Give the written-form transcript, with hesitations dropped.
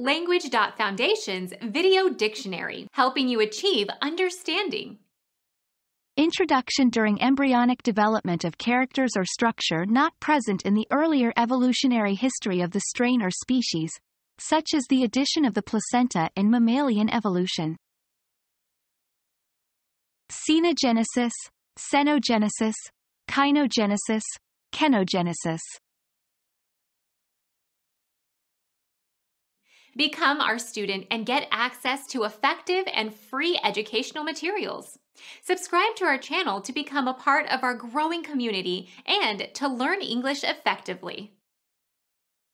Language.Foundation's Video Dictionary, helping you achieve understanding. Introduction during embryonic development of characters or structure not present in the earlier evolutionary history of the strain or species, such as the addition of the placenta in mammalian evolution. Cainogenesis, Cainogenesis, Cainogenesis, Cainogenesis. Become our student and get access to effective and free educational materials. Subscribe to our channel to become a part of our growing community and to learn English effectively.